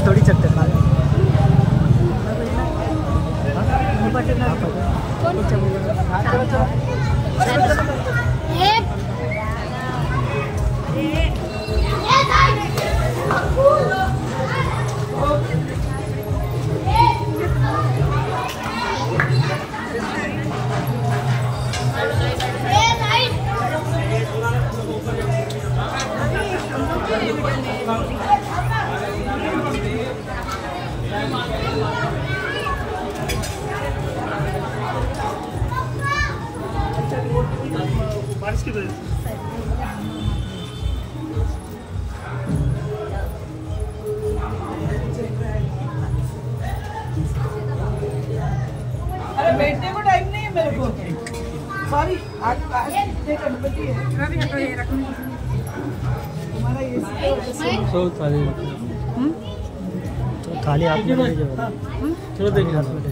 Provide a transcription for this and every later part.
थोड़ी चलते खा बारिश की वजह से। अरे बैठने को टाइम नहीं है मेरे को, सॉरी। आज गणपति है हमारा, ये खाली हाथ में चलो देखिए हाथ में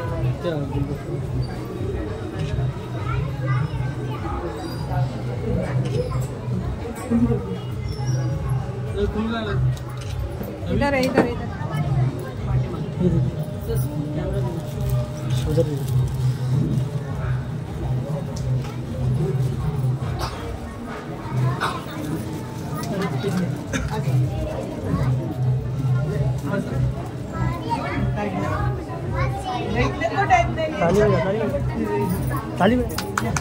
इधर है, इधर इधर उधर देखने को टाइम नहीं है। ताली में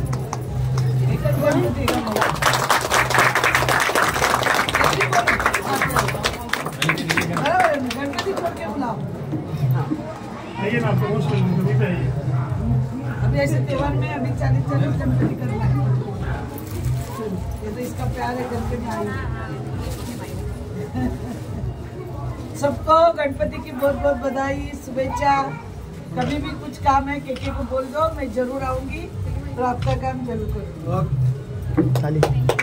गणपति छोड़ के बुलाओ। आइए ना, कभी पे आइए। अभी ऐसे त्योहार में अभी 40 गणपति करना है। ये तो इसका प्यार है गणपति आई। सबको गणपति की बहुत बहुत बधाई, शुभेच्छा। कभी भी कुछ काम है केके को बोल दो, मैं जरूर आऊंगी और आपका काम जरूर करूंगी।